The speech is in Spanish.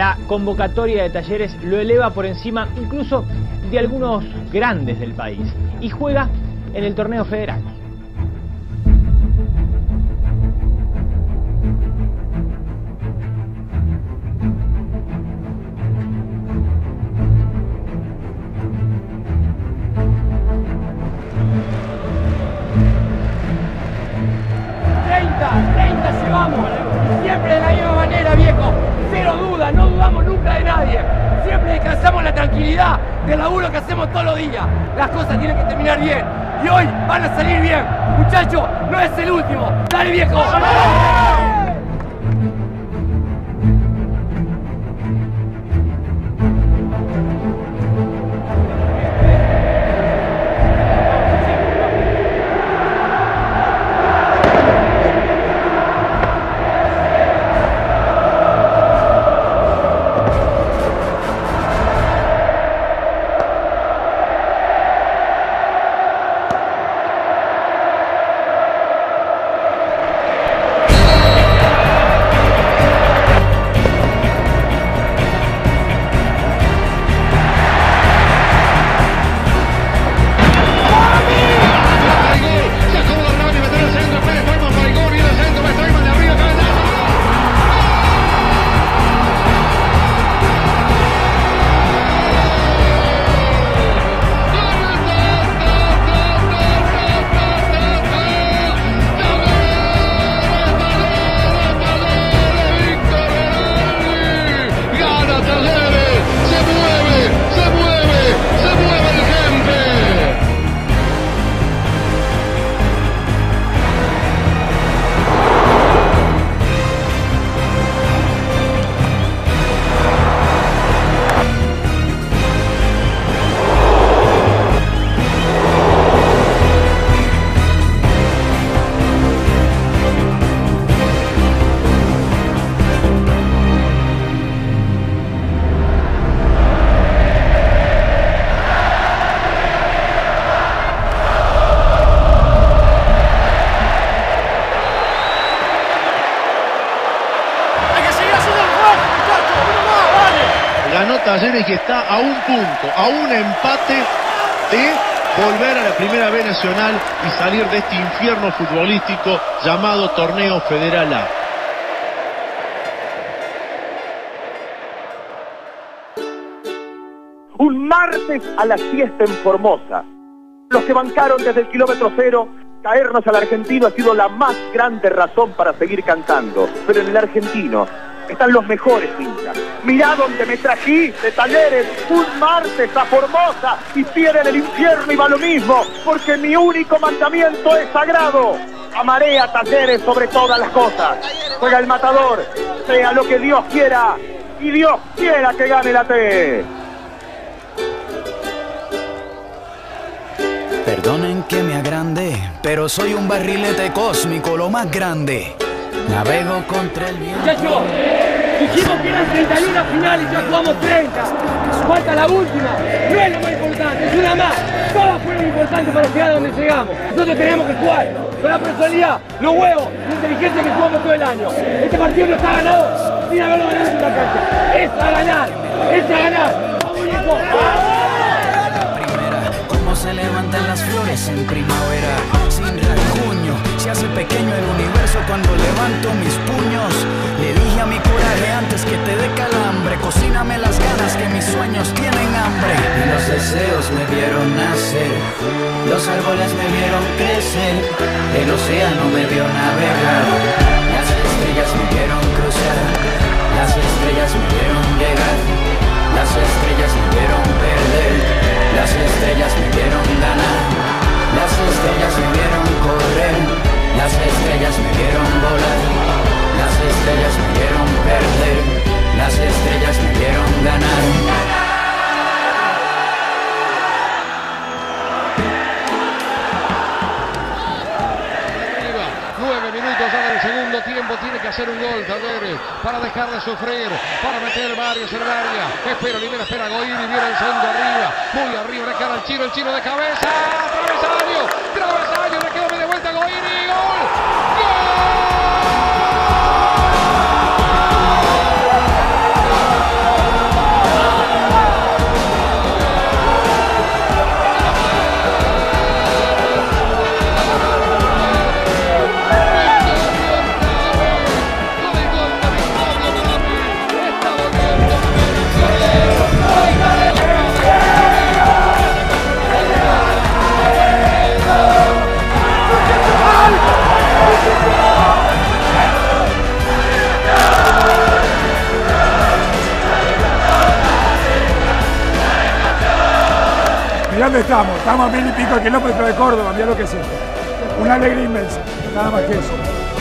La convocatoria de Talleres lo eleva por encima incluso de algunos grandes del país y juega en el torneo federal. Siempre de la misma manera, viejo. Cero duda, no dudamos nunca de nadie. Siempre descansamos la tranquilidad del laburo que hacemos todos los días. Las cosas tienen que terminar bien. Y hoy van a salir bien. Muchachos, no es el último. ¡Dale, viejo! Talleres, que está a un punto, a un empate de volver a la Primera B Nacional y salir de este infierno futbolístico llamado Torneo Federal A. Un martes a la siesta en Formosa. Los que bancaron desde el kilómetro cero, caernos al argentino ha sido la más grande razón para seguir cantando. Pero en el argentino están los mejores hinchas. Mirá donde me trajiste, Talleres, un martes a Formosa y pierden el infierno y va lo mismo, porque mi único mandamiento es sagrado. Amaré a Talleres sobre todas las cosas. Juega el matador, sea lo que Dios quiera, y Dios quiera que gane la T. Perdonen que me agrande, pero soy un barrilete cósmico, lo más grande. Navego contra el viento. Muchachos, dijimos que eran 31 finales y ya jugamos 30. Falta la última. No es lo más importante, es una más. Todas fueron importantes para llegar a donde llegamos. Nosotros tenemos que jugar con la personalidad, los huevos, la inteligencia que jugamos todo el año. Este partido no está ganado sin haberlo ganado en una cancha. Es a ganar, es a ganar. ¡Vamos, viejo! Cómo se levantan las flores en primavera, sin rasguño, se hace pequeño el universo cuando levanto mis puños. Le dije a mi coraje antes que te dé calambre, cocíname las ganas que mis sueños tienen hambre. Y los deseos me vieron nacer, los árboles me vieron crecer, el océano me vio navegar, las estrellas me vieron cruzar, las estrellas me vieron llegar, las estrellas me vieron perder, las estrellas me vieron ganar, las estrellas me vieron correr, las estrellas me vieron volar, las estrellas me vieron perder, las estrellas me vieron ganar. 9 minutos ya del segundo tiempo, tiene que hacer un gol Talleres para dejar de sufrir, para meter varios en el área. Espera, libera, espera Goiri, viene el segundo arriba, muy arriba, le queda el chino de cabeza, travesaño, le quedó media vuelta Goiri, gol, ¡gol! estamos a 1000 y pico kilómetros de Córdoba, mirá lo que es esto. Una alegría inmensa, nada más que eso.